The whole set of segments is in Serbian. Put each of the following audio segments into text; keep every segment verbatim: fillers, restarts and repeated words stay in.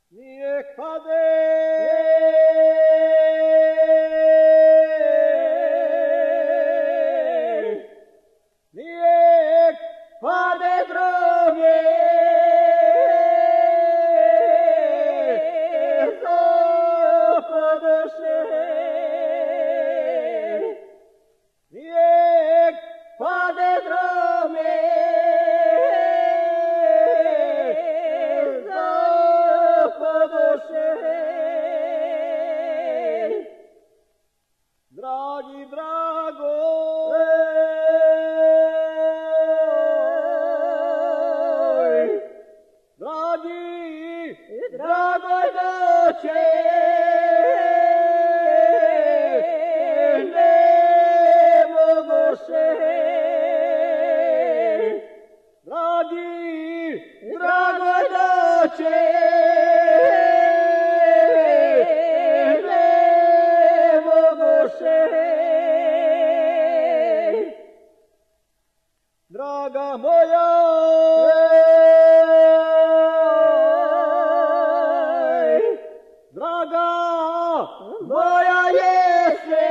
nije kade. Nije kade droge. Zapadoše. Nije kade droge. Dragi, drago, dragi, drago doće, ne mogoše. Dragi, drago doće, draga moja, draga moja jese,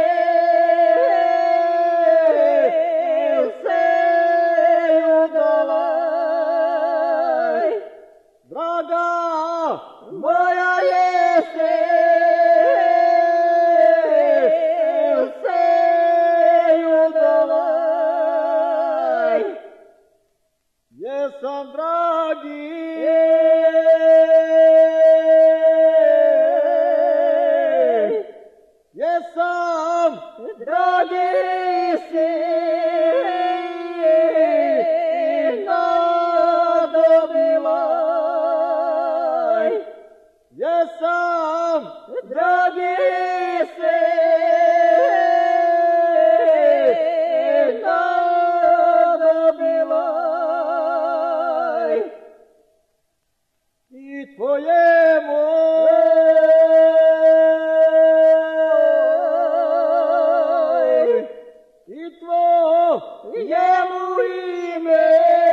se udala. Draga moja jese, jesam dragi, jesam dragi sina dobila, jesam dragi sina dobila. I tvojemu i tvojemu ime